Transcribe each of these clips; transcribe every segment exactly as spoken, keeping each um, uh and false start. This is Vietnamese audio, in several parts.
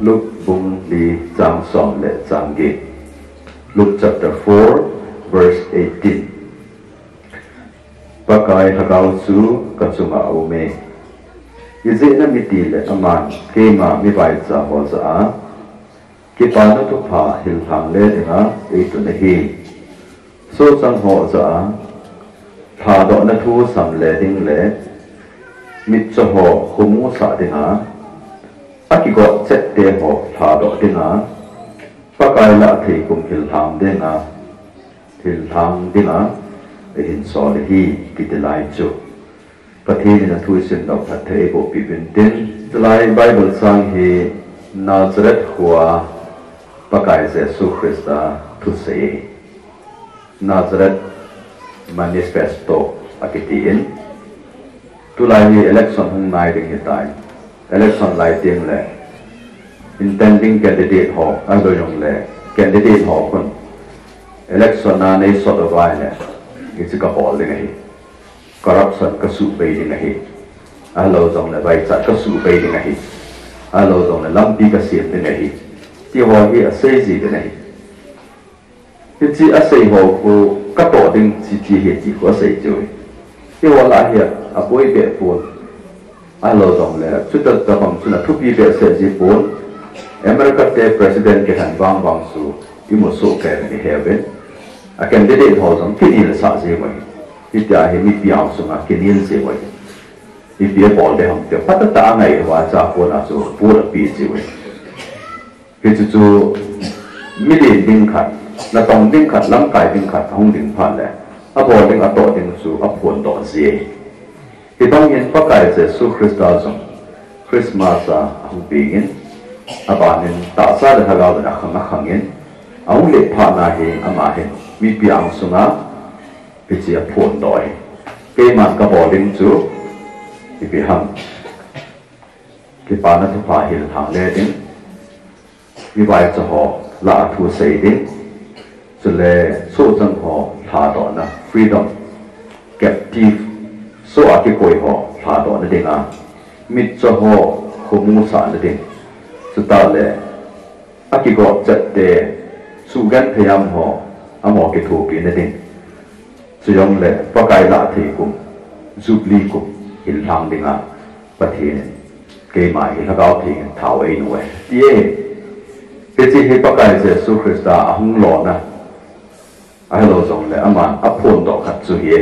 Luke bung li chang som le chang gi. Luke chapter four verse eighteen. Pakai hagau su kachunga ume. Ize na mitile aman kema mi bai cha ho za. Ki pa na tu pha hil thang le dinga e tu na hi. So chang ho za. Pha do na thu sam le ding le. Mit cho ho khumu sa dinga. Aki got set te ho pha do dinga. Pakai la thei kum hil thang dinga. Hil thang dinga. In so le hi kitilai chu. Pathi na thu sin dok that thei bo pi bin tin. Tilai Bible sang hi Nazareth hua pakai Jesu Christa thu sei. Nazareth manifesto akitiin. Tulai hi election hung nai ding hitai. Election lai ting le. Intending candidate ho ado yong le. Candidate ho kun. Election na nei sort of vai le. It's a couple in a corruption, Kasu baiting a hit. Allows on the right side, Kasu baiting a hit. Allows on the lumpy cassette in a hit. The one here says it in a hit. It's a say ho who capoting city hit for say to it. He will lie here, a boy bed phone. Allows on the to the function of two people says it phone. America President can bang bang so you must so carefully have it. A candidate holds on Kenyan Sazeway. If they are him, be also a Kenyan Seway. If you have all the hum, the Patata was a phone so full of peace away. It's to million dinkat, not on dinkat, lamkai dinkat, holding panda, avoiding a dotting to upon dot Z. He don't in Pakai says so Christasm, Christmas who begin, abandoning Tasa the Halaw and a Hamahangin, only partner him, Amahin. Mi piang sunga, it's a phone doy. Kay man ka boarding to, if you hum. Kipana to pa hill hang letting. Mi bai to ho, la to say ding. So le so zang ho, pardon, freedom. Captive, so akikoi ho, pardon the dinga. Mit to ho, humusa the ding. So tale, akigot jet de, sugan payam ho. Amo ke thu ki na ding so yong le pakai la thei kum zupli kum il thang dinga pathin ke mai il hagau thing thau ei nu e tie ke chi he pakai Jesu Christa ahung lo na a hello zong le aman aphon do khat chu hi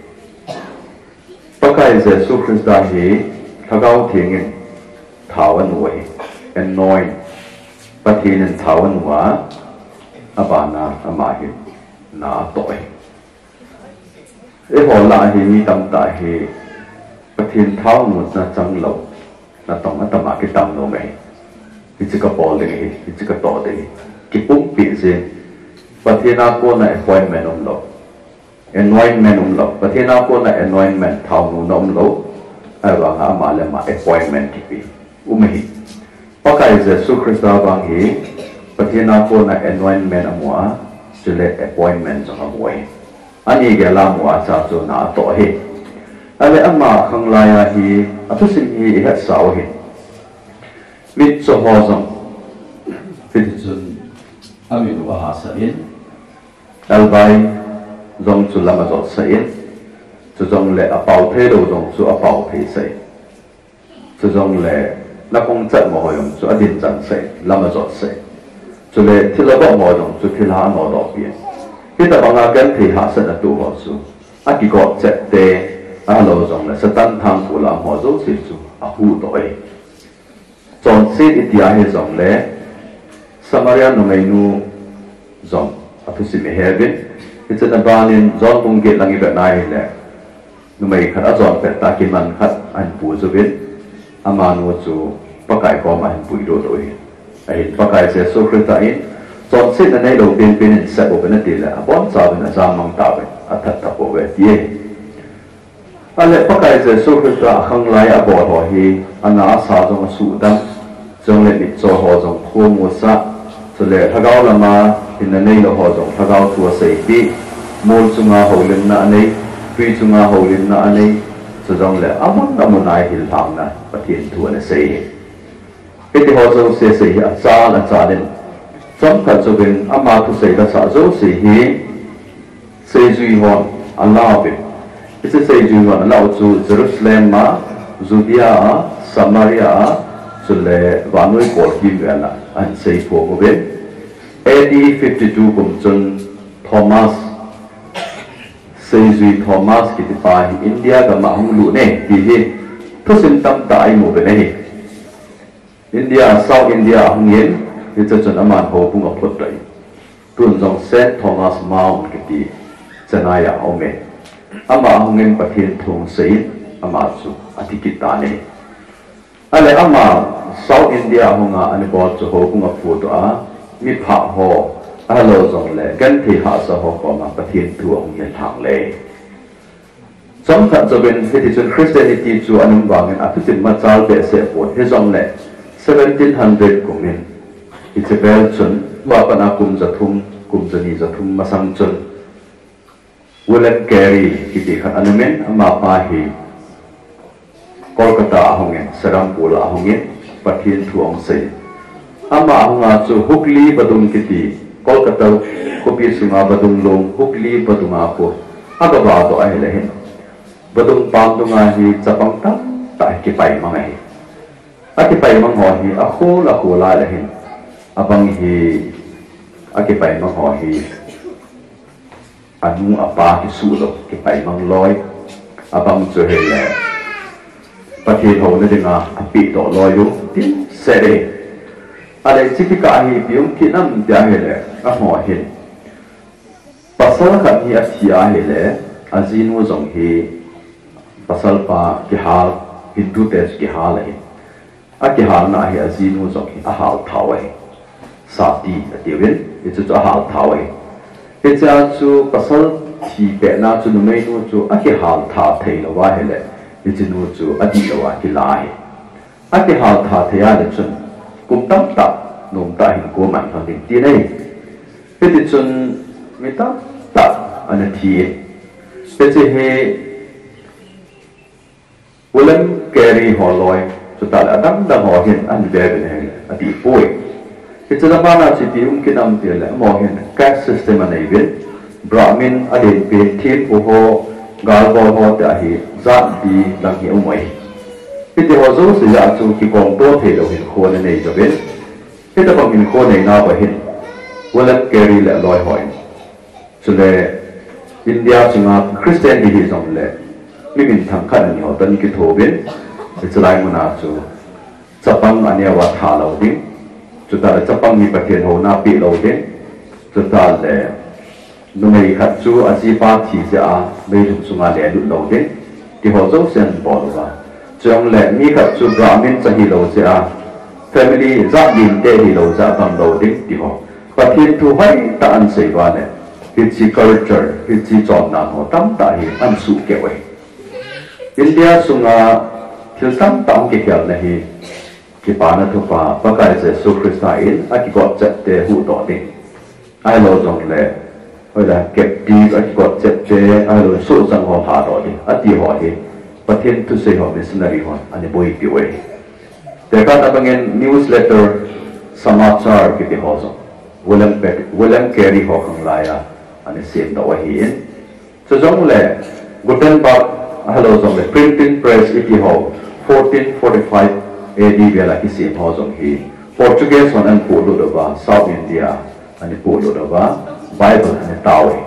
pakai Jesu Christa hi hagau thing thau an we anoint pathin thau an wa abana amahi na toy e ho la hi mi tam ta hi pathin thau nu na chang lo na tong na tama ki tam no mai ki chi ka pol de hi ki chi ka to de ki pum pi se pathina ko na appointment om lo anointment om lo pathina ko na anointment thau nu nom lo ai wa nga ma le ma appointment ki pi umehi pakai Jesu Christa bang hi pathina ko na anointment amwa chule appointment so amway ani ge la mwa cha chu na to hi ale amma khang la ya hi athusim hi ha saw hi mit so ho zong fit chun ami wa ha sa in al bai zong chu lama zo sa in chu zong le a pau the do zong chu a pau phe sai chu zong le la kong chat mo yong chu a din chan sai lama zo sai cho nên thì là bao mồi đồng, cho thì là nó đỏ biển. Khi ta bảo ngã cái thì hạ sẽ là tu họ su. À cái gọi chết tê, à lâu rồi là sẽ tăng thang của làm họ dấu xịt su, à hú đổi. Chọn xịt ít giá hay dòng lẽ, Samaria nó ngay nu dòng, à thu xịt mẹ hẹp bên. Khi chân là ba nên dọn bông ghét lăng cái này lẽ, nó mày khát à dọn bẹt ta kim ăn khát anh bù cho bên, à mà nó chú bắt cái có mà anh bùi đồ đổi. Ai pakai Jesu Christa in chọn xin anh ấy đầu tiên bên sẽ bộ bên này là bốn sao bên là giang mang tạo bên à thật thật bộ về tie anh ấy pakai Jesu Christa không lại à bỏ bỏ hi anh ấy sao trong sự đam trong lệ cho họ trong khu mua sa cho lệ thằng gạo là mà thì anh ấy là họ trong thằng gạo thua sấy đi mua chung à hậu lên na anh ấy phi chung à hậu lên na anh ấy cho trong lệ ấm ấm ấm này hình thang na và thiền thua là sấy cái thì họ dâu sẽ sẽ hiện ra là trả đến trong cả cho bên ama thu sẽ là trả dâu sẽ hiện sẽ duy hòn Allah bên cái sẽ duy hòn Allah chú Jerusalem mà Judea Samaria cho lệ và nuôi cổ kim về là anh sẽ phổ của bên A D fifty-two cùng chân Thomas sẽ duy Thomas cái thì phải India cả mà không lũ này thì hiện thu sinh tâm tại một bên này India South India hong yen thì cho chân aman hồ cũng ở phật đấy tuần dòng Saint Thomas Mount cái gì chân ai à ông mẹ ama hong yen bát thiên thùng sĩ ama chú atikita này anh lại ama South India hong à anh bảo cho hồ cũng ở phật đó mi phạ hồ alo dòng lệ gần thì hạ sa hồ có mà bát thiên thua hong yen thang lệ trong khẩn cho bên thì chân Christianity chú anh vàng anh áp dụng mà giáo để sẽ phật hết dòng lệ seventeen hundred của mình Isabel chun và bạn akum zathum kum zani zathum masang chun William Carey cái gì khác anh em mà pa hi Kolkata hong en Serampula hong en pathin thuang sei ama honga chu Hooghly badung cái gì Kolkata kopi sunga badung long Hooghly badunga ko aga ba to ai le hen badung pam dunga hi chapang ta ta ki pai ma ngai aki pai mang ho hi a khu la khu la la hin abang hi aki pai mang ho hi anu apa ki su lo ki pai mang loi abang chu he le pathe ho ne dinga api to loi lu tin se de ale chiki ka hi pium ki nam dia he le a ho hin pasal khan hi a thia he le azinu zong hi pasal pa ki hal hindu tes ki hal hi aki hal na hi azinu zong hi a hal thawai sati atiwin itu chu a hal thawai he cha chu pasal thi pe na chu numei nu chu aki hal tha thei lo wa hele itinu chu adi lo wa ki lai aki hal tha theya le chun kum tam ta num ta hin ko man thang ti nei he ti chun mi ta ta an thi pe che he William Carey holoi cho ta đã đắm đắm họ hiện anh về bên này ở địa phương thì cho nên là chỉ tìm cái năm tiền là họ hiện các system này biết Brahmin ở đến bên thiên của họ gal bò họ đã hiện giáp đi đang hiểu mấy thì thì họ giúp sự giả chủ khi còn多thể đầu hiện khô này cho biết thì ta bằng hiện khô này nào vậy hiện William Carey lại nói hỏi cho nên India chúng ta Christian thì giống lệ mình mình thằng khác là nhiều tân cái thổ biết thì cho lại một nào chú chấp bằng anh em và thả lâu đi chúng ta chấp bằng mi bát thiên hồ na bị lâu đi chúng ta là lúc này khách chú ở chỉ ba thì sẽ à mấy chúng chúng ta lẽ lúc lâu đi thì họ dấu sen bỏ rồi trong lẽ mi khách chú Brahmin sẽ hi lâu sẽ à family gia đình để hi lâu sẽ bằng lâu đi thì họ bát thiên thu hay ta ăn sấy vào này thì chỉ culture thì chỉ chọn nào họ tâm tại hi ăn sụ kẹo ấy India sunga thiếu tâm tạo cái kiểu này thì cái bà nó thuộc vào bác cái sẽ số Christain ai cái gọi chất để hụ tỏ tình ai lo dòng lệ hay là kẹp đi ai cái gọi chất để ai lo số sang họ thả tỏ tình ai đi họ thì bắt thiên tu xây họ missionary họ anh bồi kiểu ấy để các bạn nghe newsletter samachar cái gì họ rồi William William Carey họ không lại à anh xem đó hiện cho giống lệ Gutenberg hello dòng lệ printing press cái gì họ fourteen forty-five A D về là cái gì họ dòng hi Portuguese họ anh phụ lụt vào South India anh phụ lụt vào Bible anh tao ấy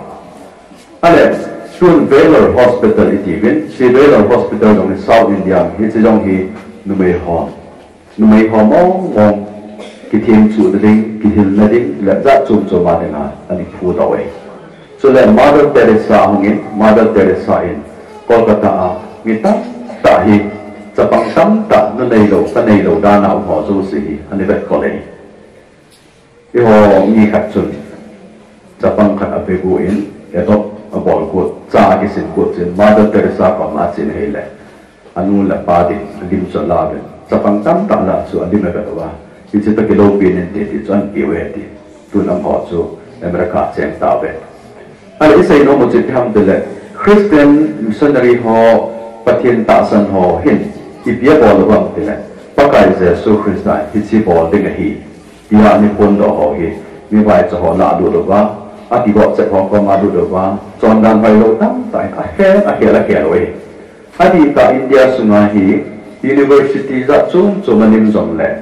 anh Sun Valor Hospital cái gì bên si Valor Hospital dòng South India cái gì dòng hi numei họ numei họ mong mong cái thiên chủ định cái thiên là định là giác chung cho mà thế nào anh phụ tao ấy so là Mother Teresa hông in Mother Teresa in Kolkata người ta ta hiจะบังคับตัดนั่นในโลกในโลกด้านเอาหัวจูสีอันนี้เป็นคนเลยที่หัวมีขัดจุนจะบังคับเอาไปกูอินเดี๋ยวต้องบอกกูจ้ากิสินกูจินมาเดอร์เตเรซาก็มาจินให้เลยอันนู้นแหละปาดิอันนี้มันจะลาเป็นจะบังคับตัดละส่วนอันนี้ไม่เป็นว่าที่จะต้องกิโลปีนึงที่ที่จวนกี่เวทีตัวน้ำหัวจูอเมริกาเจงตาเป็นอันนี้ใส่น้องมันจะทำเลยคริสเตียนมิชชันนารีหัวปฏิญตาสันหัวเห็นที่เบี้ยบอลระวังที่ไหนปากก đại Giêsu Christ hi chi bol ding hi ti ha ni pon do ho hi mi vai cho ho la du do ba a ti go che ho ko ma du do ba chon dan vai lo tam tai a he a he la he lo hi a ti ka India sunga hi university za chung chumanim zom le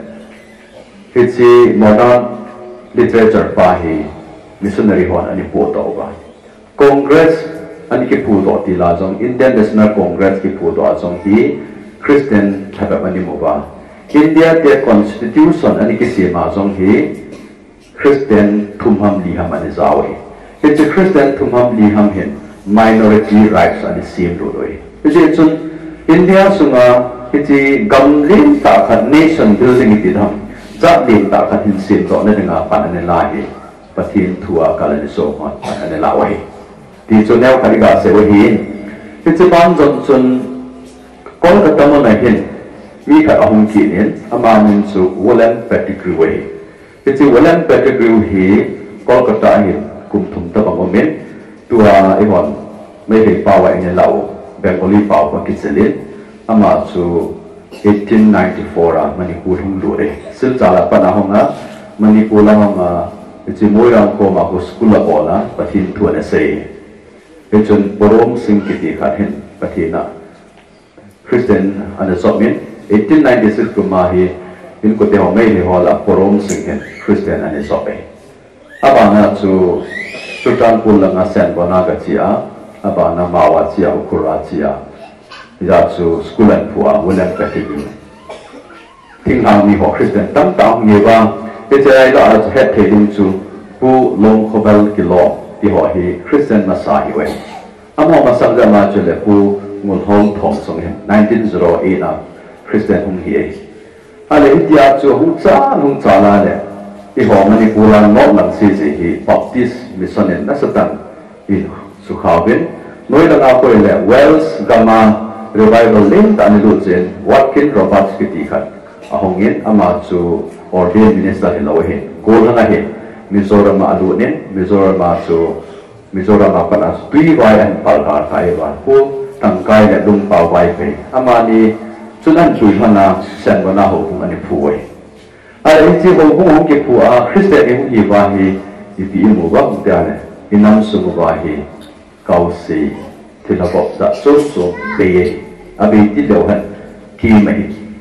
hi chi modern literature pa hi missionary hon ani po to ba Congress ani ki pu do ti la jong Indian National Congress ki pu do jong hi Christian thaba mani mo ba India the constitution ani ki sima jong hi Christian thumham li ham ani zawi it's a Christian thumham li ham hin minority rights ani sim do doi it's chun India sunga it's gamlin ta khat nation building ti dham za lin ta khat hin sim do na nga pan ani la hi pathin thua kalani so ma pan ani la wa hi ti chun neu khari ga se wa hi it's a ban jon chun kol ka tamo na hin mi kha ahum ki nen ama min chu William Pettigrew wa hi it's a William Pettigrew hi Kolkata hi kum thum ta bang men tua i hon mai he pa wa ni lau Bengali pa wa ki selin ama chu eighteen ninety-four a Manipur hung do re sil chala pa na honga Manipur la honga it's a moi rang ko ma ko school la bola pathin thu na sei echun borom sing ki ti khat hin pathina Christian and Submin eighteen ninety-six ko ma hi in ko te ho mai le ho la borom sing hin Christian and Submin abana chu Sultanpur la nga sen bona ga chia abana mawa chia ukura chia ya chu school and phua William Pettigrew thing hang mi ho Christian tam tam nge ba te chai la het the ding chu pu long khobal ki lo ti ho hi Christian Masai we amo masang ga ma chu le pu ngul hong thong song hen nineteen oh eight na Christian hung hi ai ale hitia chu hu cha hung cha la le ti ho mani puran mo lang si si hi Baptist mission en nasatan i su khawin noi la ko le Wells Gama revival link ta ni lu chen Watkin Roberts ki ti khat a hongin ama chu ordained minister hi lo he ko la he Mizoram ma alu ne Mizoram ma chu Mizoram ma pana tui vai an pal ha kai wa ko tangkai le lung pa vai pe ama ni chunan chui hana sen bona ho kum ani phuai ai chi ho kum hong ke phu a Christian e hi wa hi i pi mo wa mu ta ne inam su mo wa hi kau si thila bop da so so pe abi ti lo han ki mai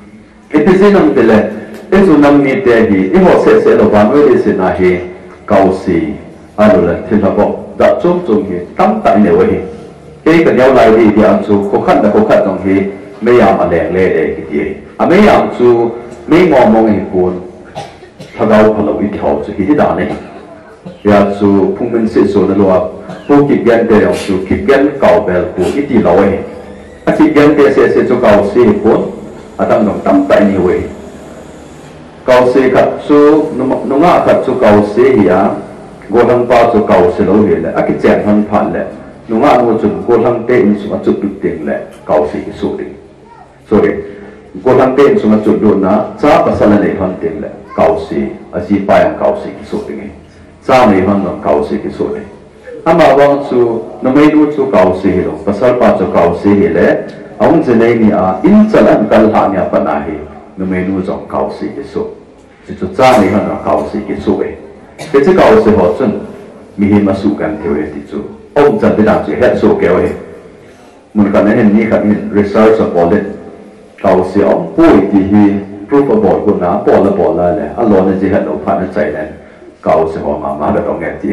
e te se nam te le e su nam ni te hi e ho se se lo ba no le se na hi kau si alu la thila bop da so so hi tam tai ne wa hi ke ka yau lai di dia chu ko khat da ko khat dong hi me yam a leng le e ki ti a me yam chu me ngo mong hi kun thagau phalo i thau chu hi da ne ya chu phungmen se so na lo pu ki gen te yong chu ki gen kau bel pu i ti lo e a ki gen te se se chu kau si kun a tam dong tam tai ni we kau si khat chu nu nga khat chu kau si hi a go thang pa chu kau si lo hi le a ki chen han phan le nu nga nu chu go thang te in chu chu tu ting le kau si ki su ding sorry go thang te in chu chu du na cha pasala le han ting le kau si a si pa yang kau si ki su ding cha nei han no kau si ki su ding ama wang chu no mai nu chu kau si hi lo pasal pa chu kau si hi le aung je nei ni a in chalan kal ha nya pa na hi no mai nu jong kau si ki su chu chu cha nei han no kau si ki su e ke chu kau si ho chun mi hi ma su kan theo e ti chu ông chân tới đảng chỉ hết số kéo ấy, muốn cái này hình như cái research of all it, cầu sĩ ông bùi thì hi proof of all cũng nã bỏ là bỏ là này, anh lo nên chỉ hết đầu phát nó chạy này, cầu sĩ họ mà mà được ông nghe gì,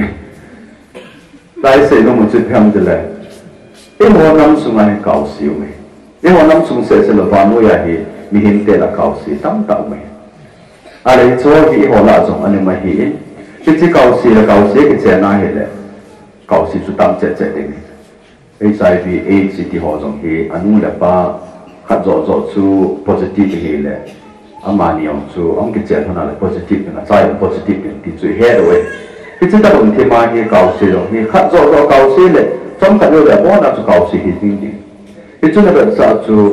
đại sĩ nó một chút thêm thế này, em họ nắm sung anh cầu sĩ mình, em họ nắm sung sẽ sẽ là van nuôi hi, mi hình thế là cầu sĩ tâm tạo mình, à đấy cho hi họ là giống anh mà hi, cái chỉ cầu sĩ là cầu sĩ cái chuyện này hết đấy. Cầu sĩ chú tâm chết chết đỉnh H I V AIDS thì họ giống hi anh là ba khát rõ rõ chú positive hi lệ anh mà nhiều chú ông cái chuyện là positive là sai positive thì chú hết rồi cái chúng ta cũng thêm mà hi cầu sĩ rồi hi khát rõ rõ cầu sĩ lệ trong cái điều là bao nhiêu chú cầu sĩ hi tinh tinh cái chúng ta biết sao chú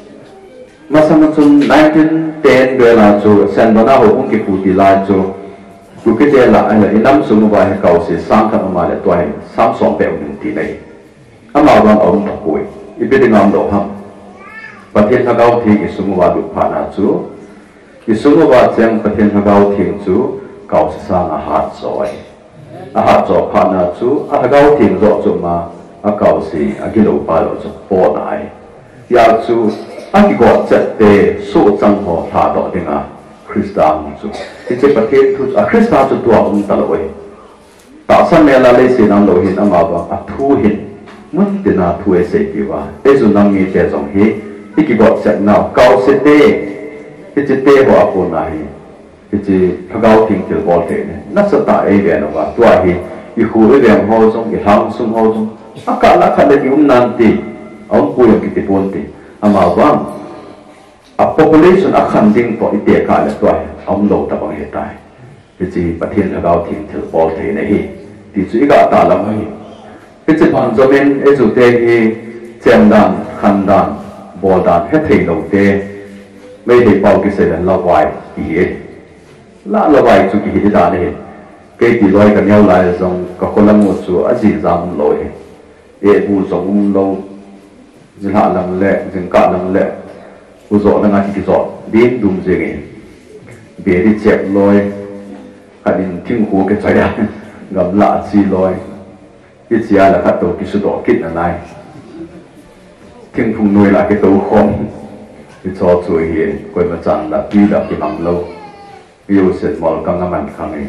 mà sao mà chú nineteen ten về là chú sen bona hồ cũng kịp phụ thì lại chúกูคิดเองละไอ้เนี่ยน้ำสูงกว่าเก่าสิสร้างขึ้นมาเลยตัวเองสามสองแบบหนึ่งทีนี้อามาวันเอาตะกุยอีเป็นงานดอกฮัมประเทศถ้าเขาที่สูงกว่าดุผ่านอาจู isung wa chang pathian hagau thing chu kau sang a hat zoi a hat zo phana chu a hagau thing zo chu ma a kau si a kilo pa lo chu po dai ya chu a ki go chat te su chang ho tha do dinga Christam chu ti che pathian thu a Christa chu tua um ta loi ta san me la le si nang lo hin ama ba a thu hin mun ti na thu e se ki wa e zu nang mi te zong hi ti ki go chat na kau se te ti che te ho a ko na hi ti che hagau thing til bol te ne na sa ta e ve no wa tua hi i khu e ve ho zong i hang sung ho zong a ka la kha le ki um nan ti ông pu yang ki ti pon ti ama wa a population a khan ding po i te ka le tua ông lo ta bang he tai ti chi pathian hagau thing til bol te ne hi ti chu i ga ta lam hi ti che pan zo men e zu te hi chem dan khan dan bol dan he thei lo teไม่ได้เป่ากิเสดันละวายอีเอละละวายจุกิฮิดานี่เกติลอยกันเยาลายทรงก็คนละหมดจูอาจีจามลอยเอบูทรงลงจิละลังเละจิงกะลังเละอุโสนังอาทิกิโสดินดุมเจงเบียดิเจ็บลอยขัดินทิ้งหัวกระจายกำละจีลอยกิจยาละขัดตัวกิสุดกิจอะไรทิ้งพุงนวยละกิตัวคมที่ชอบช่วยเห็นคนมาจังละพี่ละพี่มังโลอยู่เสร็จหมดกังมันครั้งนี้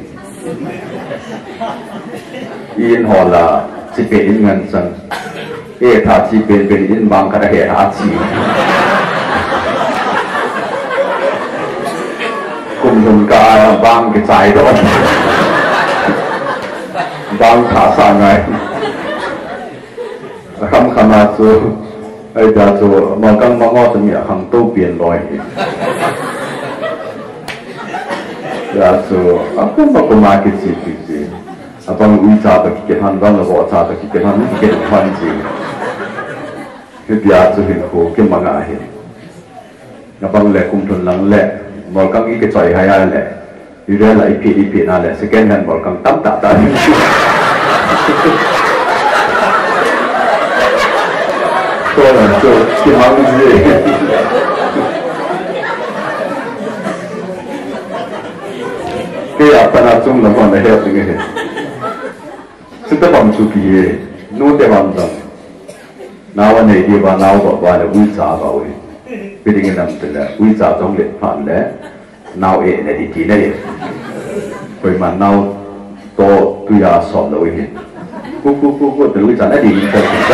ยินหอละจีเป็นเงินจังเอถ้าจีเป็นเป็นยินบางกระเหตุอาชีกลุ่มทุนกาบางกระจายโดนบางขาสางไงคำคำมาสู่ไอ้จ่าจูมองกังมองงอจะมีหังตู้เปลี่ยนลอยจ่าจูอ่ะก็มาก็มาคิดสิคิดสิอ่ะบางวิจารณ์ตะกี้ทันบางเราบอกจ่าตะกี้ทันนี่เกิดทันจริงคือจ่าจูเห็นโคก็มางาเห็นอ่ะบางเล็กคุมทุนหลังเล็กมองกังอีกจ่อยให้อะไรอยู่เรื่องอะไรพีดีพีนั่นแหละสแกนนั้นมองกังตั้มตาตา做了就挺忙的事，这样把那种的放在那这个，是得帮助别人，弄得帮助，那我那地方那我把那为啥搞的，毕竟那么的为啥种的盘的，那我那地地那里，会嘛那多对呀少了一点，咕咕咕咕的为啥那地方不在？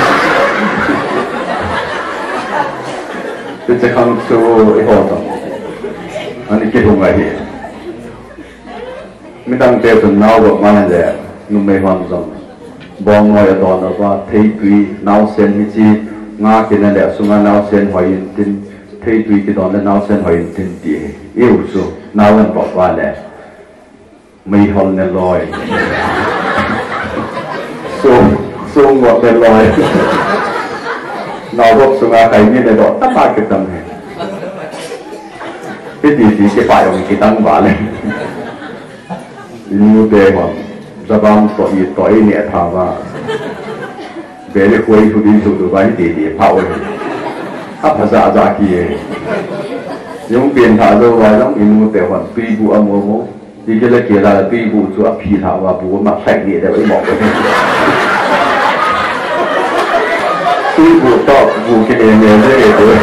这这康州一号的，อันนี้คิดว่าไงเหรอไม่ตั้งใจจนน้าวแบบมาเลยนุ่มไม่ฟังจังบองน้อยตอนนั้นว่าเทตุยน้าวเส้นมิจิงากินนั่นแหละสุงาน้าวเส้นหอยยินตินเทตุยกินตอนนั้นน้าวเส้นหอยยินตินตีเอวสุน้าวมันบอกว่าแหละไม่ฮอนเนี่ยลอยสูงสูงกว่าเป็นลอยนอรบสุงาไก่นี่เลยบอกตั้งมาเก็บตังค์ที่ดีดีเก็บไปเอาไปตั้งบ้านเลยอินูเดว่าจะบางต่ออีต่ออีเนี่ยถามว่าเบลคุยทุดินทุดูไปดีดีเผาเลยถ้าภาษาจากียังเปลี่ยนถามเราว่าต้องอินูเดว่าปีบูอโมโมที่จะเลิกเกี่ยวกับปีบูจะพีถามว่าบูมาแข่งเนี่ยได้ไว้บอกเลยปีบูต่อบูกินเองเนี่ยได้เลย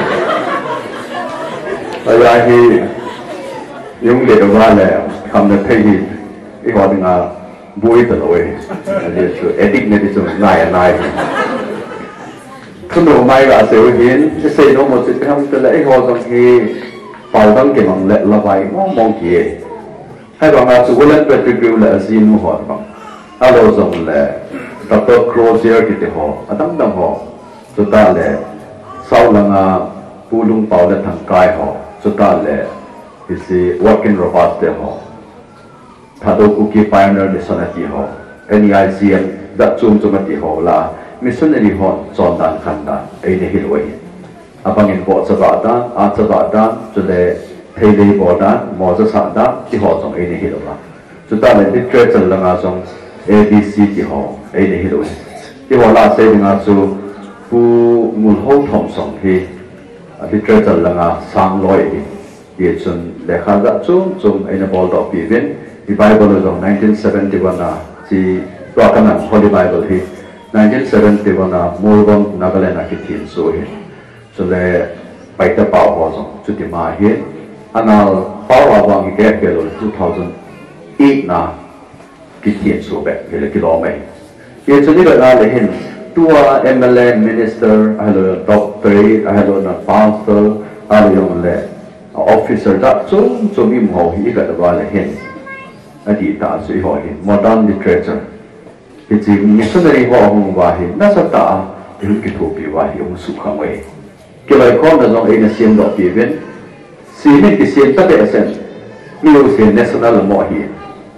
อะไรที่ยังเด็กว่าแล้วคำนั้นที่อีกคนหนึ่งอ่ะบุยตลอดอันนี้คือเอติกเนี่ยที่สุดนายนายขนมไม่ก็เสียหินจะเสียน้องหมดสิทำแต่ละไอ้คนสองทีเป่าตั้งเก่งมันเละละไปมองมองเกี่ยให้บางอาสุวรรณเป็นรีวิวและซีนูหอดบางถ้าเราส่งเลยตัดตัวโครเซียร์กิติหอตั้งตั้งหอสุดท้ายเลยเศร้าลังอาปูลุงเป่าและทางกายหอสุดท้ายเลยที่สิ working robot เดียวหอถ้าดูคุกกี้พายเนอร์ดิสนาทีหอ เอ็น ไอ ซี เอ็น ดัชจุมจุมติหอละมิสซันนี่หอจอนดันขันดันไอ้เนี่ยฮิลวยอาบังอินบอสบาดันอาสบาดันจุดเดเทเลบอดันมอสสันดันที่หอจงไอ้เนี่ยฮิลละจุดท้ายเลยที่เกิดจากลังอาจง เอ บี ซี ที่หอไอ้เนี่ยฮิลวยที่หอละเสียงอาจูผู้มูลห้องทอมสองที่ที่เกิดจากลังอาสามร้อย địa chun lệ khá dạ chung chung ấy là bol đỏ bì viên the Bible trong nineteen seventy-one na chỉ qua cái năng Holy Bible thì nineteen seventy-one na Melbourne Nagaland na cái thiên số hi cho lệ bài tập bảo hòa trong chút điểm mà hi anh nào bảo hòa vang cái cái rồi two thousand eight na cái thiên số bé cái là cái lò mày địa chun đi gọi là lệ hin tua M L A minister hay là doctor hay là pastor hay là yung lệ officer đó chung chung im hồ hi cái đó là hin ở địa ta suy hỏi hin modern literature cái gì missionary họ hùng và hin nó sẽ ta những cái thuộc bị và yung su khang vậy cái lời con là dòng ấy là xiên đỏ bì viên xí nên cái xiên tất cả sen nhiều xiên national là mọi hi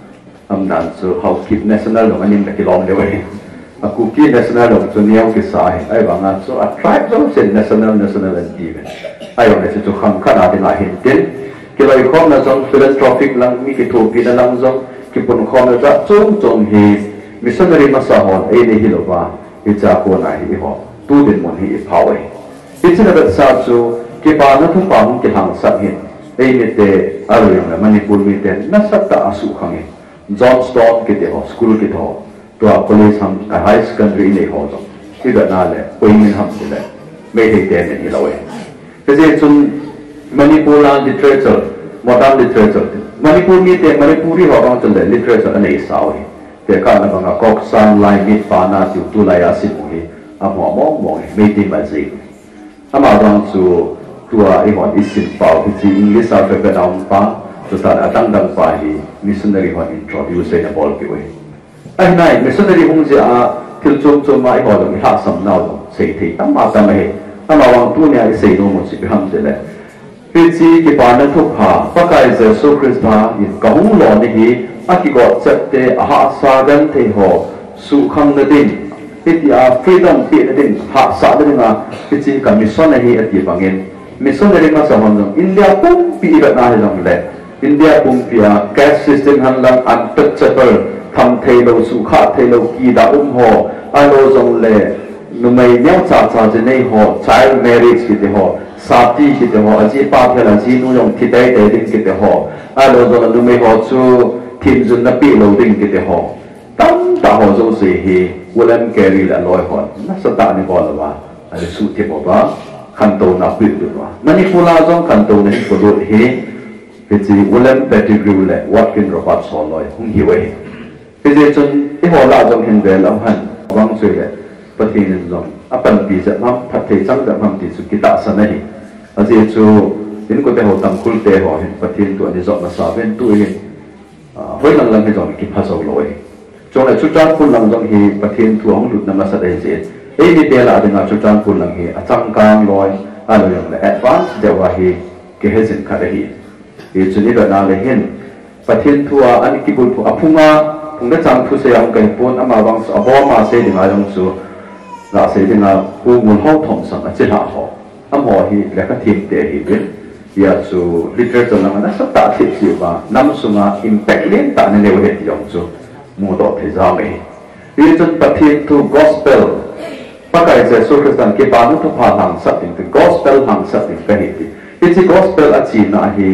âm đàn số housekeep national là anh em cái lòng đấy vậy aku ki national long chu niau ki sai ai banga so a tribe so sen national national and even ai on se chu kham khana de la hin tin ki loi khom na zong philanthropic lang mi ki thu pi na lang zong ki pun khom na za chung chung hi missionary masa hon ai ne hi lo ba hi cha ko na hi ho tu din mon hi phau ai hi china ba sa chu ki pa na thu pa mu ki hang sa hin ai ne te alo na manipur mi te na sa ta asu khange Johnstone ki te ho school ki ho तो police हम high secondary नहीं हो तो इधर ना ले कोई नहीं हम लेไม่ได้เต็มนี่เราเองก็จะจุนมณีปูร์literature modern literature มณีปูร์มีแต่มณีปูรีเขาต้องจุนเลย literature อันนี้สาวแต่การนั้นบางก็สร้างลายมิตรฟ้านาจิวตุลายาสิมุฮีอ่ะหัวมองมองไม่ได้มาสิอ่ะมาตอนจู่ตัวไอ้หัวอิสิฟ้าที่จีอังกฤษเอาไปเป็นเอาฟ้าตัวตาตั้งดังฟ้าฮี missionary หัว introduce ในบอลกี่เว้ยไอ้นายมิสซันนารีคงจะทิลจุมจุมมาไอ้หัวตรงนี้หักสำเนาตรงเสียทีตั้งมาตั้งไม่ตั้งมาวางตู้เนี่ยไอ้เสียโน้มสิบห้าเดือนเลยพิธีที่ปานนั้นทุกหาพระกายเจสุคริสต์มาอินกงหล่อนี่อากิกอดเจ็บเตะอาหาสาดันเทหอสุขังนดินพิธีอาฟรีดอมปีนดินหักสาดันมาพิธีกับมิสซันนารีอดีตบางเงินมิสซันนารีมาสมัยนั้นอินเดียปุ่มปีกันนาให้ลงเลยอินเดียปุ่มปีอาแก๊สซิสเต็มหันหลังอันตัดเจ็บทำเทโลสุขะเทโลกีดาอุ้มหออารมณ์จงเล่นุ่มเนี้ยจ่าจ่าจะในหอ child marriage กิจหอสาธิกิจหออาจีป้าเทลันจีนุ่งที่ได้เดินกิจหออารมณ์จงนุ่มหอชูทีมจุนนับปีโลดิ้งกิจหอตั้งตาหอจงเสียฮีวันนั้นแกรีละลอยหอนักสตาร์นี่บอกเลยว่าอันนี้สุดที่บอกว่าขันโตนับปีดูว่ามันนี่พูดลาจงขันโตนี่พูดดูฮีพิจิวันนั้นแบตเตอรี่เลยวัดกินรบัดสอนลอยคงหิวเองพิจิจนที่หัวลาจงเห็นเวลาหันวางช่วยเลยปฏิทินจงอปันปีจะมั่งพัฒนาจังจะมั่งที่สุกิตาสนะฮีอาจจะจูยินก็แต่หัวตั้งคุลเตหัวเห็นปฏิทินตัวนี้จงมาสาเป็นตัวเองเฮ้ยหลังหลังให้จงกินพัสดุลอยจงเลยชุดจานคุณหลังจงฮีปฏิทินตัวของหลุดนำมาแสดงเจตเอ้ยนี่เดลาดึงชุดจานคุณหลังฮีจังกลางลอยอะไรอย่างเลยแอดวานซ์เดี๋ยวว่าฮีเกษตรขัดฮีอีจุดนี้เราหน้าเลยเห็นปฏิทินทัวอันนี้กิบุลทัวพุ่งมาพุ่งได้จังทุเสียงกันปุ่นอามาวังอาบอมาเสียดิ่งอะไรอย่างสูลาเสียดิ่งอาปูมุนห้องถมสังอาจิตหาหออาหอฮีแล้วก็ทีมเตะฮีเป็นยาสูลิเทอร์จงนั้นสักตาทิพย์สิว่าน้ำสุงาอิมแพคเลี้ยงตาในเลวเหตุอย่างสูมูดอเทจามีอีจุดปฏิทินทัว gospel ปากไอเจสุคริสตันกีบานุทุพาหังสัตย์ถึง gospel หังสัตย์ถึงกันเหตุอีจิ gospel อาจีน่าฮี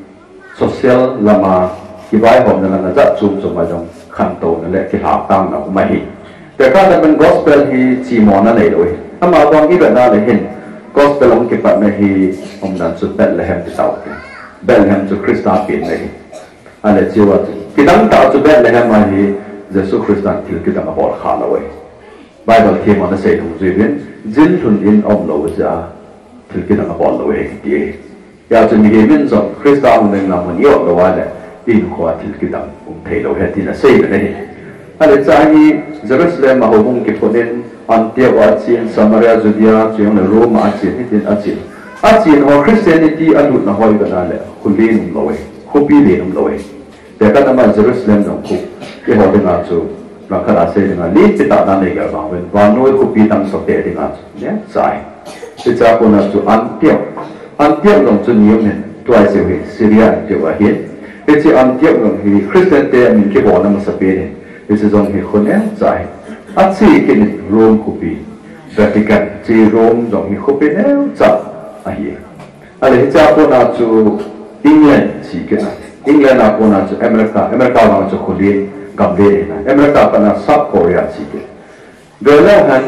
social ละมาที่ไว้ผมนั่นน่ะจะจุ่มจุ่มมาจงขันโตนั่นแหละที่หาตั้งเราไม่เห็นแต่การจะเป็น gospel ที่จีมอนั่นเลยเลยถ้ามาตอนนี้แบบนั้นเลยเห็น gospel ของกิจแบบนี้ผมนั่นสุดเบลเลแฮมที่เต่าเบลเลแฮมจุดคริสต์เป็นเลยอะไรจีว่ากิจตั้งเต่าจุดเบลเลแฮมมาที่เยซูคริสต์ที่กิจตั้งบอกขาเราเว้ยไบเบิลที่มันจะเสกถูกจีบินจินทุนอินอมเราจะที่กิจตั้งบอกเราเองที่อยากจะมีเห็นส่วนคริสต์มันหนึ่งนำมันยกเราไว้เลยอินขวาที่กิจตั้งผมเทเราเห็นที่นั่นเสกเลยอะไรจากนี้เยรูซาเล็มมาหัวมุงกิจคนนี้อันเดียวอาจีนซามารีจูเดียจีนโรมอาจีนที่ดินอาจีนอาจีนหัวคริสเตียนิตี้อันดุนหัวอยู่กันนั่นแหละคุณลีนุ่มลอยคุณปีลีนุ่มลอยแต่ก็นั่นมาเยรูซาเล็มน้องคุณที่หัวดึงอาจูนักข่าวเสียดึงอาลีติดตามนั่นเองก็บางเว้นวันนู้นคุณปีตั้งสติดึงอาจูเนี่ยใช่ที่จากคนอาจูอันเดียวอันเดียวน้องจูนิยมเห็นตัวไอ้เสียซีเรียเดียวเห็นที่ที่อันเดียวน้องที่คริสเตียนเตะมีกี่วันนั่นมาสเปนที่ที่น้องที่คนเนี่ยใช่อันสี่กินโรมคุปีแต่ที่กันที่โรมจงมีคุปีเนี่ยจับอะไรอะไรที่จะพูดอาจู England chỉ cái này England là con nào America America là choคนเรียนกับเรียนนะ America เป็น South Korea chỉ cái rồi là hắn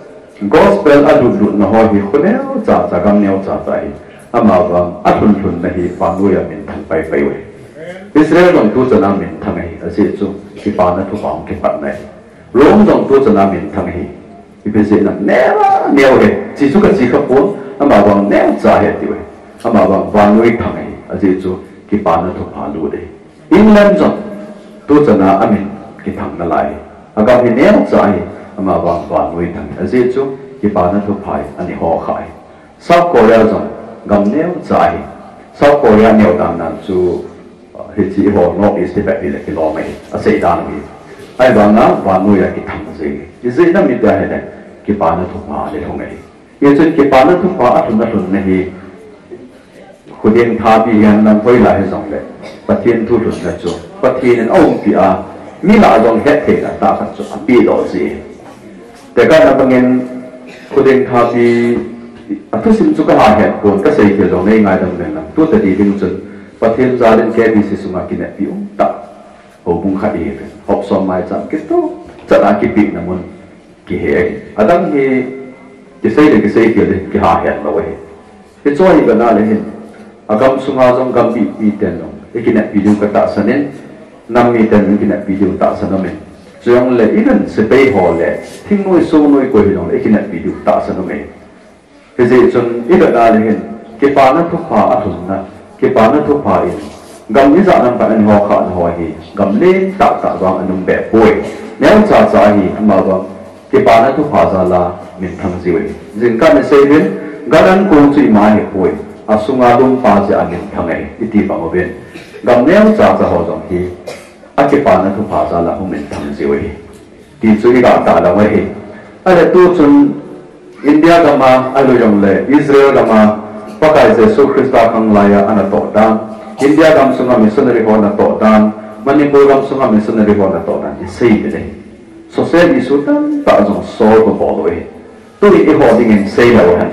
gospel อดุดุนะฮะที่คนเนี้ยจ่าจ่ากำเนียวจ่าใจอามาว่าอัดทุนทุนนะที่ฟังด้วยมินทันไปไปเว้ยอิสราเอลต้องตัวจะนำมินทังไงอาศัยจู่ที่ปานะทุกฝั่งที่ปัดไหนโรมต้องตัวจะนำมินทังไงที่เป็นสิ่งนั้นแน่ละแนวเหตุจีสุกับจีขบุนอามาว่าแนวจ่าเหตุด้วยอามาว่าฟังด้วยทังไงอาศัยจู่ที่ปานะทุกฝั่งรู้เลยอิงแลนด์ต้องตัวจะนำอามินที่ทังนั่นแหละอาการที่แนวจ่าเหตุอามาว่าฟังด้วยทังอาศัยจู่ที่ปานะทุกฝั่งอันนี้ห่อขายซาอุเกาหลีต้องกำเนียวจ่าเหตุซาอุเกาหลีแนวต่างนั้นจู่ที่จีหัวนอกอิสติแบบนี้เลยกิโลเมตรอาศัยด้านนี้ไอ้บางนะบางหน่วยกิทำสิ่งอิสราเอลมีแต่เหตุกิปานะทุกมาเลยทงไงยังจนกิปานะทุกมาอัตุนัตุนนี่คนเดียงท่าบีกันนั่งคุยหลายสองเลยปะเทียนทุรุนนะจูปะเทียนเอาปีอามีหลายดวงเหตุเหตุตาขัดจูปีดอสิแต่การนับเงินคนเดียงท่าบีทุกสิ่งทุกอย่างเหตุผลก็เสียเกี่ยวกับในงานดำเนินนะตัวแต่ดีดึงจนประเทศจารินแก่บิสิสุมากินเนี่ยพิวตาโอบุงขัดเองหอบสมายจังกิโตจัดอากิปิกนะมันกิเหตุอาดังเฮกิเสยกิเสยเกี่ยวกับกิหาเหตุมาไว้ที่ช่วยกันน่าเลยเห็นอากำสุงาจงกำปีปีเต็นลงไอ้กินเนี่ยพิวกระตาสนินนำมีเต็นกินเนี่ยพิวตาสนมินจงเลยอีนั่นสเปย์หอเลยทิ้งน้อยสู้น้อยกว่าที่น้องไอ้กินเนี่ยพิวตาสนมินที่จะจนอีนั่นน่าเลยเห็นกิปานะทุกฝ่าอัตุนนะกิปานะทุกฝ่ายกำนิจานันปันหัวขาดหัวหีกำเล่นตักตักวางอันนุ่มแบบป่วยแนวจ่าจ่าหีมาว่ากิปานะทุกฝ่ายซาลามินทังสิเวจึงการในเซเว่นการนั้นคงจุยมาเหตุป่วยอาสุงอาดุมปาจะอันมินทังไงอิติปังเวนกำแนวจ่าจ่าหัวจงหีอากิปานะทุกฝ่ายซาลาคงมินทังสิเวที่จุยการตาเราไว้เหตุอะไรตัวจนอินเดียก็มาอะไรอย่างเลยอิสราเอลก็มาpakai Yesus Kristus kang laya anak todan, India kam sunga missionary hona todan, Manipur kam sunga missionary hona todan. Isai bile. Sosial isu tan tak jong so ko boloi. Tu ini holding in say lawan.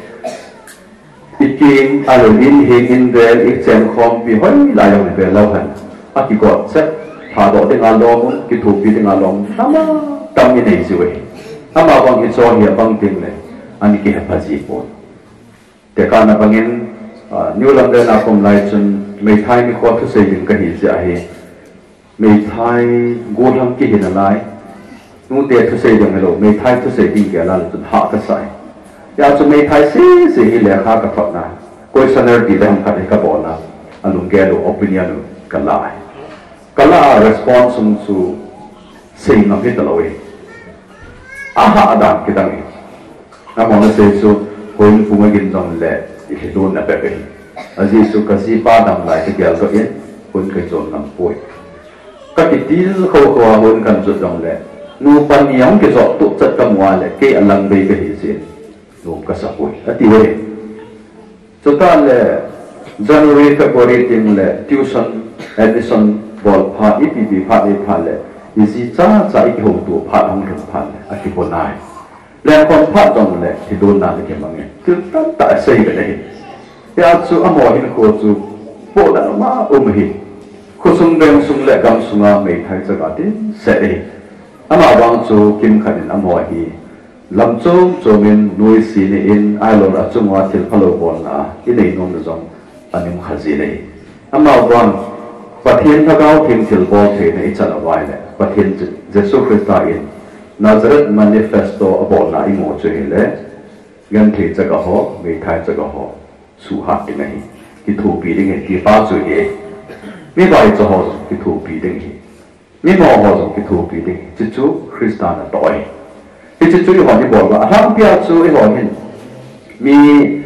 Ikin alwin hing in there exam kom bi hoi layong be lawan. Aki ko set thado ding alom ki thu bi ding alom. Sama tam ni nei siwe. Ama bang hi so hi bang ting le. Ani ki ha ji po. แต่การนับเงินนิวลัมเดนอาคมไลจนไม่ไทยมีความทุเรศยิ่งกันหินเสียเหตุไม่ไทยกูทำกี่หินอะไรนู่นเดียทุเรศยังไงลูกไม่ไทยทุเรศยิ่งแก่ละจนหักกระใสอยากจะไม่ไทยเสียเสียเหลือข้ากระฝักนะกุศลดีได้ทำขัดให้กระบอกนะอารมณ์แก่ลูก opinion กันละกันละ response สู่สิ่งนั้นที่ตลอดอาหารดังกี่ดังนี้น้ำมันเสียสู่คนผู้มากินตรงเล่ที่โดนนับเป็นอาจีสุกสีป้าดำลายที่เกี่ยวกับเองคนเคยโดนน้ำป่วยก็ติดที่เขาเขาคนกันจุดตรงเล่นูปัญญาที่จบตุจัดกำว่าเล่เกี่ยลังเบย์ก็เห็นสินูก็สับป่วยอติเวจุดนั้นเล่ January February ทิ้งเล่ทิวชันเอดิสันบอลพาอีพีบีพาเอพาเล่อีซีจ้าจ้าอีกหัวตัวพาทั้งหมดพาเล่อติคนนายแล้วคนพาดตรงเลยที่โดนนานที่มันเนี่ยคือตั้งแต่เสียไปเลยยาจูอมอหินโคจูปวดแล้วมาอุ้มหิคุสุงเบงสุงเล็กกำสุงอาไม่ไทยจะกัดดิเสียอมาบางจูกิมขันอมอหิลำจูจูมินนุยสีนี่อินไอโลรัจุงวาทิลพะโลบอลนะอินในนมจงอันนี้มันขจีเลยอมาบางประเทศถ้าเขาทิ้งทิลบอลเทในอิจฉาไว้เลยประเทศเยซูคริสต์อินNazareth manifesto about na imo chele gan the jaga ho me thai jaga ho su ha de nahi ki thu pi de nge ki pa chu ye me bai cho ho ki thu pi de nge me mo ho ki thu pi de chi chu Christian na toi ki chi chu yo ni bo ba ha pia chu e ho hin mi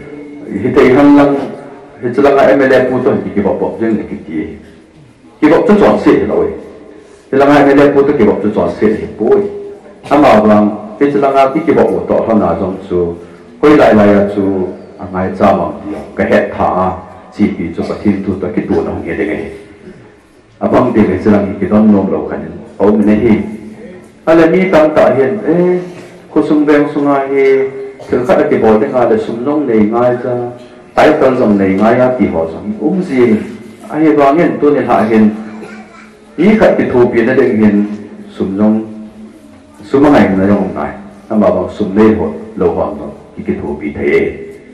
hi te han lang hi chu lang a M L A pu to ki ki bo bo jeng ki ki ki bo chu chon se lo we hi lang a M L A pu to ki bo chu chon se hi boiอามาบางพิจารณาที่กี่บอกต่อท่านาจงจูคุยหลายหลายจูอะไรจ้ามังก็เหตุท่าจีบีจูปะทินตัวตัวคิดตัวน้องเงี้ยได้ไงอาบางเด็กพิจารณาที่ต้องน้อมเรากันเอาไม่ได้ที่อะไรมีตั้งแต่เห็นเอ๊ะคุณสมเด็จสุงายถึงขั้นที่บอกได้งานเลยสมน้องในง่ายจ้า tại cần dòng này ngay á thì họ dòng ung gì ai vào nghiên tôi nên hạ hiền ý khách cái thù biến nó định hiền sum dòng sum hành nó dòng này anh bảo bằng sum lên hột lâu hoàn rồi cái thù bị thế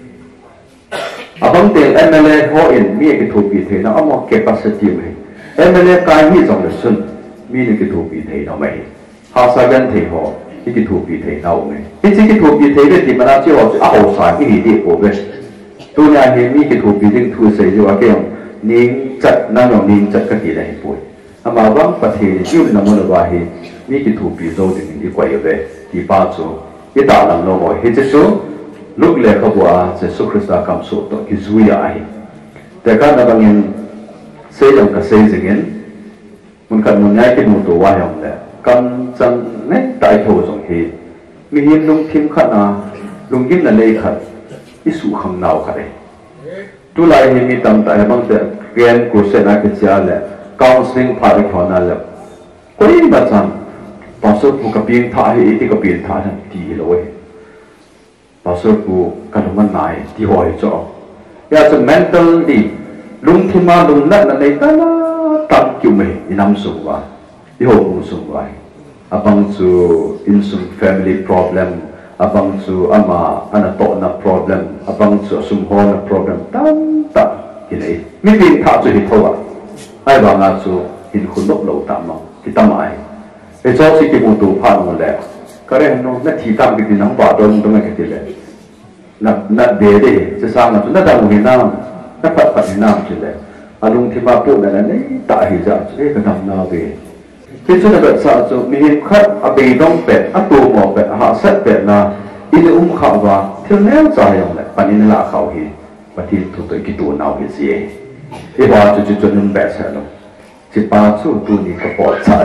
à bằng tiền em lê họ in mi cái thù bị thế nó ông một capacity vậy em lê cái mi dòng là xuân mi cái thù bị thế nó mày họ sao gần thì họ cái thù bị thế nào mày cái cái thù bị thế cái thì mà nó chưa họ sẽ ảo sai cái gì đi của vậy tôi nhà hiện mi cái thù bị thế thù xây cho cái ông nín chặt năng lượng nín chặt cái gì này bồi mà vắng phát hiện chưa nằm ở đâu hết mi cái thù bị rồi thì đi quay về thì bao số cái đạo làm nó mọi hết số lúc lệ khâu qua sẽ xuất khởi ra cảm xúc đó cái duy aiแต่การนับเงินเสียอย่างกับเสียจริงมันกันมันง่ายเป็นมุตัวว่าอย่างไรกันจังเนี่ยตายโถสงเหตุมีเห็นลุงทิมขัดนะลุงยิ้มนั่นเลยขัดอิสุขังนาวขัดเลยตุลาเห็นมีตั้งแต่บางแต่เรียนกุศลนักเรียนเลยกาวสิงพาไปขอนั่นเลยก็ยิ่งแบบนั้นตอนสุดผู้กับเพียงท่าเหตุที่กับเพียงท่าทันทีเลยตอนสุดผู้กันมันนายที่หอยจ่อยาจะ mental ดีลุงที่มาลุงนั่นนั่นในตาละตั้งคิวไม่ยินำส่งว่าที่หกมุส่งไว้อาบังจูอินสุม family problem อาบังจูอามาอันนั้นโตนะ problem อาบังจูสุมโฮนะ problem ตั้งตั้งที่ไหนไม่เป็นท่าจะหิทว่าไอ้บางอาจูหินคุณลบเหลาตามมาที่ตั้งมาไอ้เจ้าสิ่งที่มุตุผ่านหมดแล้วก็เรื่องนั้นนั่นที่ตั้งกิจนังบาดอนตรงนั้นกิจเลยนับนับเดียดจะสร้างนับนับดาวหินน้ำนับปัดปัดหินน้ำกิจเลยอารมณ์ที่มาพูดนั่นนี่ตาหิจับเอ๊ะก็ทำนาเวที่สุดแบบสาวจูมีเห็นคัดอเบยต้องเป็ดอตัวหมอกเป็ดหาเสร็จเป็ดนะอินอุ้มข่าวว่าเที่ยวแล้วใจอย่างไรปันนี้ละข่าวเห็นปฏิทุตัวกี่ตัวนาวเห็นเสียไอ้ว่าจุดจุดจุดนั้นแบบเสร็จแล้วจิป้าสู้ตัวนี้ก็ปลอดใจ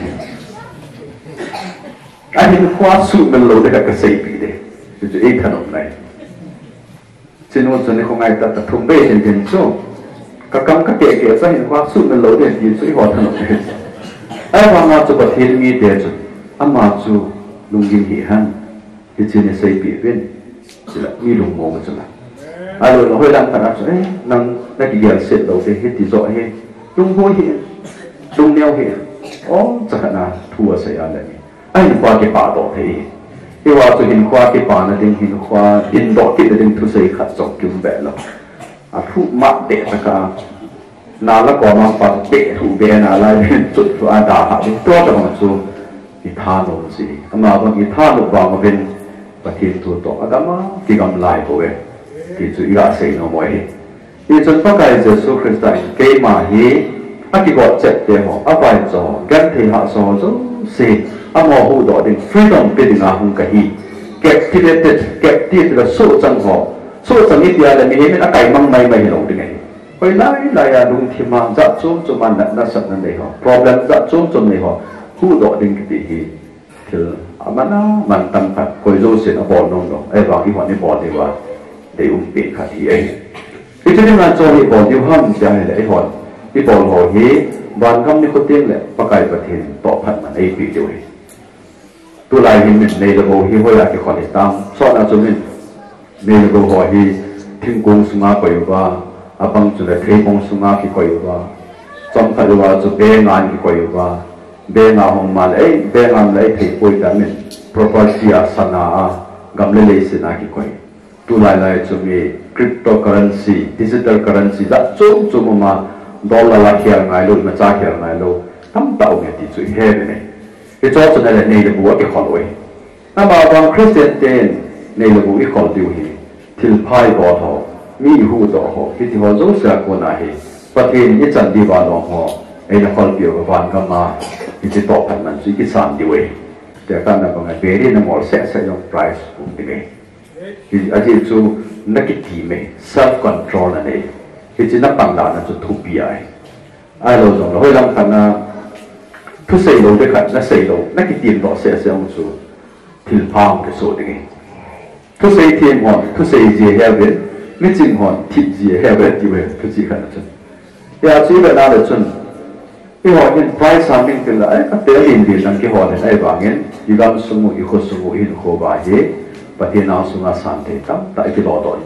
ไอ้เห็นความสู้มันโลได้กับเสียปีเดียจุดจุดเอกขนมไหนเช่นว่าส่วนนี้ของไอ้ตัดทุ่มเบ้เห็นเห็นโซ่กำกำก็เก๋เก๋ซะเห็นความสู้มันโลได้ดีสุดหัวถนนเลยไอ้ว่ามาจุประเทศมีเดียจุอามาจูลุงยิงหิฮันที่เช่นเสียปีเป็นจุดมีลุงโง่จุดละไอ้เราเราให้ร่างขนาดจุดเอ้ยนั่งนักเรียนเสร็จเราได้เห็นที่โซ่เห็นลุงหัวเห็นลุงเนียวเห็นอ๋อจะขนาดทั่วเสียอะไรนี่ไอ้ความเก็บป่าต่อเทีไอ้ว่าจุเห็นความเก็บป่านั่นเองเห็นความอินดอกที่นั่นเองทุเสียขัดสองจุดแบบเราอาทุมัดเด็กสักการนาละก่อนมาปัดเบะถูเบะนาอะไรจุดตัวอาดาหาเป็นตัวแต่ของจูอิทานุสิอามาบางอิทานุบางมาเป็นปฏิทินตัวอาดามาที่กำไลตัวเองที่จุอีกาเสียงมวยที่จนพระกายเจสุคริสต์เกมาฮีอากิบอดเจ็บเดียวอาไปจอกันที่หาสอจูสิอามาหูดอดิฟรีดอมเป็นงาหุงกะฮีเก็บที่เด็ดเก็บที่จะสู้จังหอสู้จังนิดเดียวเลยมีเห็นอะไรมั่งไม่ไม่หลงดึงไงไปไล่ไล่ลุงที่มาจับจุ่มจุ่มมันนั่นสักนั่นเลยฮะ problem จับจุ่มจุ่มเลยฮะหูดอดึงกิติฮีคืออามันน่ะมันตั้งแต่คอยรู้เสียงบอลน้องน้องไอ้บางที่วันนี้บอลดีว่าเดี๋ยวอุ้มปีกขัดที่เองที่ที่นี่งานโจนี่บอลที่ห้ามใจเลยไอ้หอนที่บอลหัวเฮบอลคำนี้เขาเตี้ยงเลยประกายประเทศต่อพันมันไอ้ปีเดียวตัวลายหินในระบบที่เขาอยากจะขอติดตามสอนอาจจะมีในระบบหัวที่ทิ้งกงสุงาไปอยู่ว่าอาบังจุดเทกงสุงาที่คอยอยู่ว่าจำคัญว่าจุดเบงานที่คอยอยู่ว่าเบงานของมันเอ้เบงานเลยที่คอยแต่เนี่ย property อาสนะกำเนิดสินะที่คอยตัวลายลายจุดมี cryptocurrency digital currency จัดจุ่มจุ่มมาดอลลาร์เขียนไงลูกมาจ่ายเขียนไงลูกทั้งเต่าเนี่ยที่จุดเฮ่เนี่ยที่จอดจุดนั้นในระบบที่ขอเลยถ้ามาบางคริสเตียนเต้นในระบบที่ขอดูเหที่พายบอทมีหูต่อหอที่ที่เขาจะเสียคนไหนประเทศนี้จันดีบาลองหอไอ้นักข่าวเกี่ยวกับวันก็มาที่จะตอบพันมันสุดที่สามดีเว้ยแต่การนั้นบางอย่างเบรีนมอลเซ็ตเซ็ตยองไพรส์ปุ่มดีเว้ยที่อาจจะจูนักทีมเอง self control นั่นเองที่จะนับต่างด่านนั่นจะทุบปีไอ้ไอ้เราจงเราให้ลำพันนะทุกสิ่งเราด้วยกันนักสิ่งเรานักทีมต่อเสียเสียงจูที่พามที่สุดดีทุกสิ่งทีมหอนทุกสิ่งเจี๋ยเว้ยไม่จริงหอนทิพย์เจี๋ยเว้ยที่เว้ยทุกสิ่งขนาดนั้นยาชีวิตน่าจะจนที่หอเงินไฟสามมิลกันละไอ้ก็เตะลินดินนั่งที่หอเนี่ยไอ้บางเงินยี่กำสมุอีกคนสมุอีกคนบ่ายเฮปฏิณาสุงาสันเทตั้มแต่ที่รอต่อเดียว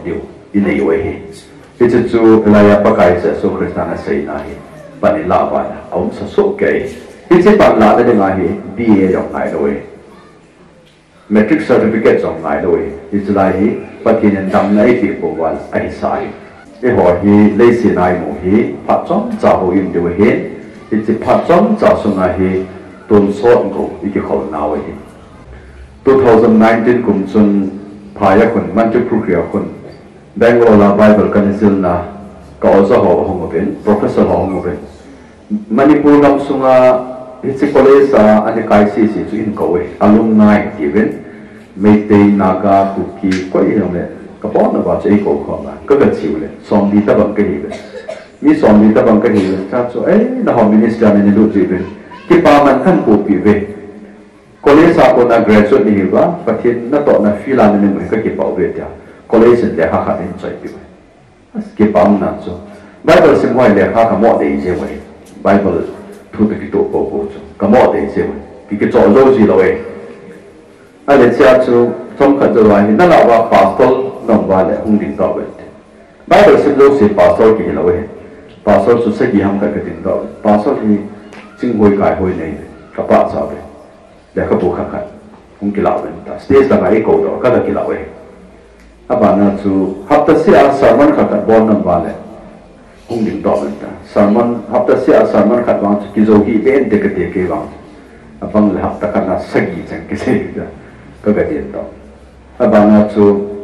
in ei oi hi hi chu chu laya pakai se so kristana sei na hi pani la ba na om sa so ke hi che pan la de nga hi B A jong ngai loi metric certificate jong ngai loi hi chu lai hi patin an dam nai ti po wal ai sai e ho hi le si nai mo hi pha chom cha ho in de hi hi che pha chom cha so nga hi ton so ngo i ki khol na oi hi twenty nineteen kum chun phaya kun man chu prukriya kun Bangalore Bible Council na ka oza ho ho ben professor ho ho ben Manipur nam sunga hitsi college a ani kai si si chu in ko we alumni even Meitei Naga Kuki ko i hom le ka pon na ba chei ko ko ma ka ga chi le som di ta bang ka hi be mi som di ta bang ka hi le cha chu ai na ho minister ne lu ji ben ki pa man khan ko pi ve college a ko na graduate ni ba pathin na to na filan ne me ka ki pa ve ta college le ha ha in chai pi ki pa na chu Bible sim hoi le ha ka mo de je we Bible thu de ki to ko ko chu ka mo de je we ki ki zo zo ji lo we a le chia chu trong khat zo wa ni na la wa pastor nong wa le hung ding do we Bible sim lo si pastor ki lo we pastor su se ki ham ka ka ding do pastor ni jing hoi kai hoi nei ka pa sa be le ka bu kha kha hung ki la we ta stage la ngai ko do ka da ki la we abana chu hapta sia sermon khat bon nam wa le hung ding do we ta sermon hapta sia sermon khat wang ki zo hi ben de ka de ke wang abang le hapta kana sagi chang ke se da ka ga de do abana chu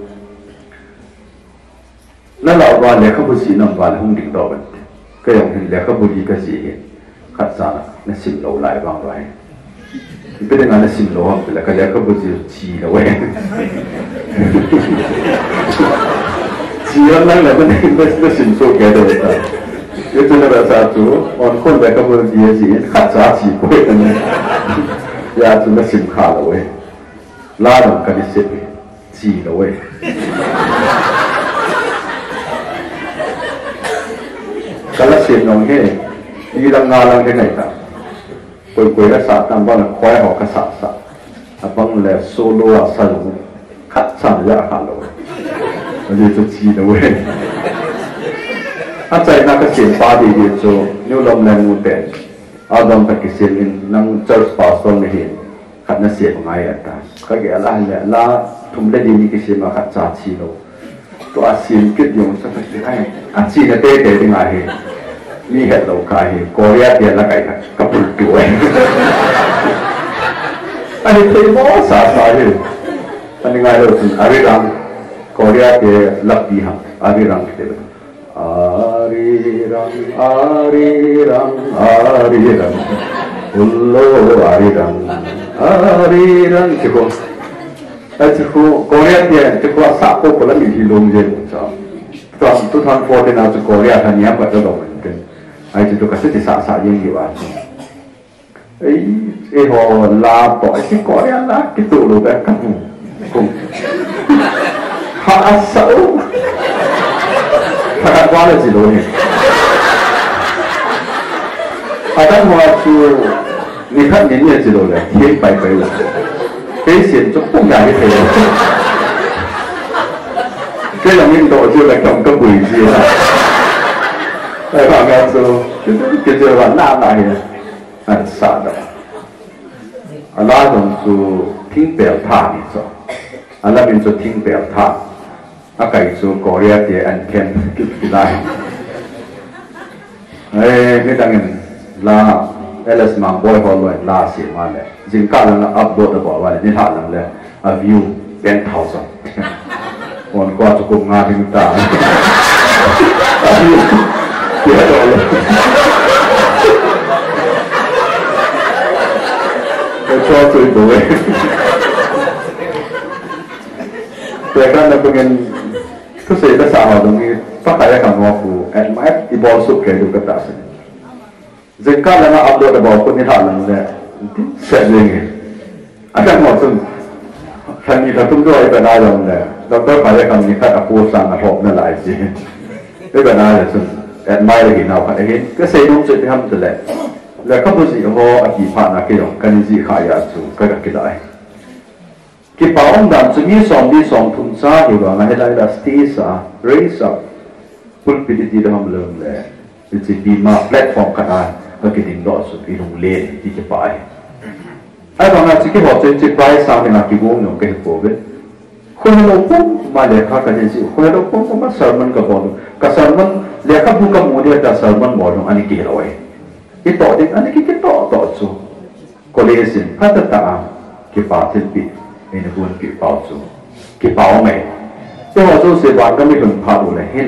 na la wa le ka bu si nam wa le hung ding do we ka yong hin le ka bu di ka si khat sa na sim lo lai wang rai bây giờ là xin lỗi là cái gì cũng bị chỉ là vậy chỉ là năng là bên bên bên xin số cái đó là cái chỗ là sao chú on con bé cũng bị gì khát giá chỉ có cái này ya chú là xin khá là vậy la đồng cái gì chỉ là vậy cái là xin nó nghe đi đang ngà đang cái này ta quay quay cái sạ tam bao là khoai họ cái sạ sạ, à bằng là solo à sài luôn, cắt sẵn ra hả rồi, bây giờ chỉ là vậy, à chạy na cái chuyện ba đi đi cho nhiều lòng làm một tiền, à đồng cái chuyện in năng church pastor này hiện, cắt na chuyện ngay ở ta, cái cái là là là thùng lên đi cái chuyện mà cắt giá trị rồi, tôi à xin kết dùng cho cái này, à chỉ là tê tê thì ngay hiện. Ni hệ đầu cái Korea tiền là cái cặp bự tuổi anh thấy mỏ xả xả đi anh ngay đầu tiên Arirang Korea tiền lập đi hả Arirang cái đấy Arirang Arirang Arirang Ullo Arirang Arirang chỉ có chỉ có Korea tiền chỉ có sáu cô có là mình đi luôn rồi sao toàn tôi toàn phô đến nào chỉ Korea thành nhà bắt đầu ai chỉ có cái sạ sạ như vậy ấy ấy họ là tội cái có đấy là cái tụ đồ bé cắt cùng họ xấu họ quá là gì rồi họ đang hoa chu người khác nhìn như gì rồi đấy hiếm bài bài rồi cái chuyện cho không dài cái thế cái là mình độ chưa là cộng cấp quỷ gì đó Tại bảo nghe rồi, cái giờ vẫn làm lại anh sợ đó. Anh là đồng chú thiên biểu thả đi rồi, anh là bên chú thiên biểu thả, anh cái chú Korea thì anh khen cái cái này. Ê, cái thằng là Alice mang boy họ rồi là gì mà này, chính cả là upload được bảo vậy, nên thả làm là view ten thousand, còn qua chú cùng Nga thì ta. Dạ rồi. Tôi cho tôi đuổi. Tôi kan là pengen tu saya dah sah dong ni pakai ya kamu aku at my di bawah sup kayak itu kata saya. Jika lama upload di bawah pun ni tak lama saya lagi. Ada macam kami dah tunggu ay benarang dah. Doktor pakai kami ni kata aku sangat hop na lagi sih. Ay benarang sih. At my lagi nào phải cái cái xe đông chuyện thì ham từ lệ là các bác sĩ họ kỳ phạt là cái đó cái gì khai ra chú cái đặc cái đấy ki paong dan chumi som di som thum cha hi wa ngai lai la sti sa raise up pulpit ti dam lem le ti bi ma platform kana ka ki ding do su i lung le ti ki pai ai ba na chi ki ho chen chi pai sa ni na ki go no ke ko be khoi lo pum ma le kha ka ni chi khoi lo pum ma sermon ka bon ka sermon le kha bu ka mu de ka sermon bo no ani ki loi ki to ding ani ki ki to to chu ko le sin ha ta ta ki pa tin bi nên buồn kịp bảo chú kịp bảo mày tôi họ chú sẽ bạn có mấy phần phá đủ là hin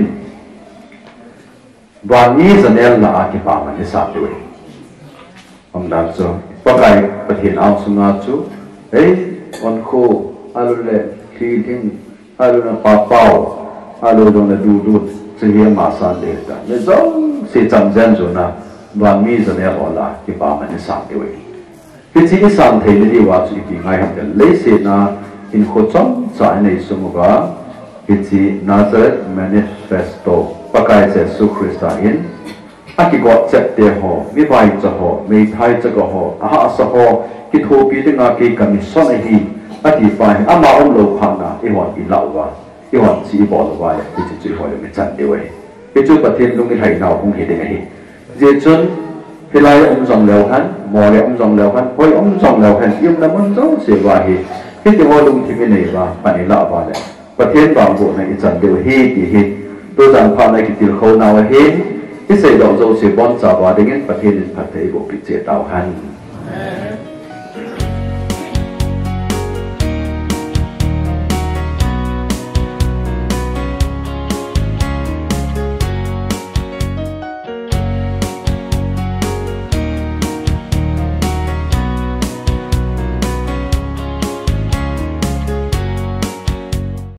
và nghĩ rằng em là kịp bảo mà đi sát đuổi ông đã cho có cái bật hiện áo xuống ngã chú ấy con khô alo lệ khi thiên alo là phá bao alo đồng là đủ đủ chỉ hiện mà san để ta nên giống sẽ chẳng gian rồi na và nghĩ rằng em là kịp bảo mà đi sát đuổi cái chỉ sản thế nàyว่าสุดที่ง่ายครับเลยเสียนะอินโคจรสายในสมุกาcái chỉ Nazareth manifesto ประกาศเจสุคริสต์อินอากิกอดเจ็ดเดียหอมีใบจะหอมีไทยจะก็หออาหาสหอกิโทปีดึงอากิกามิสอนไอฮีอธิบายอามาอมโลภานะอีหวันอีเหล่าวะอีหวันสีบอลวะที่จะจุดหอยไม่จันเดียวเองที่จุดประเทศตรงนี้ไทยเราคงเห็นได้ไงเจจนkhi lai ông dòng lều hắn mò lại ông dòng lều hắn hồi ông dòng lều hắn im là muốn dấu sẽ vào hi khi thì hoa lung thì cái này vào bạn ấy lạ vào đấy và thiên bảo bộ này chẳng đều hi thì hi tôi rằng phạm này cái tiểu khâu nào hi cái xây đỏ dấu sẽ bon trả vào đấy và thiên phát thấy bộ bị chế tạo hắn